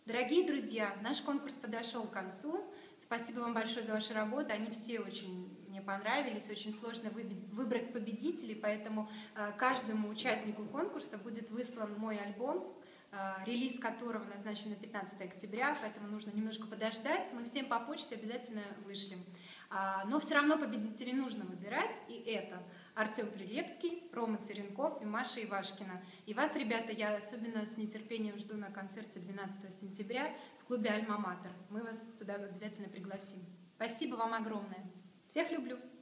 Дорогие друзья, наш конкурс подошел к концу. Спасибо вам большое за ваши работы. Они все очень мне понравились. Очень сложно выбрать победителей, поэтому каждому участнику конкурса будет выслан мой альбом, релиз которого назначен на 15 октября, поэтому нужно немножко подождать. Мы всем по почте обязательно вышлем. Но все равно победителей нужно выбирать, и это Артем Прилепский, Рома Церенков и Маша Ивашкина. И вас, ребята, я особенно с нетерпением жду на концерте 12 сентября в клубе «Альма-Матер». Мы вас туда обязательно пригласим. Спасибо вам огромное. Всех люблю!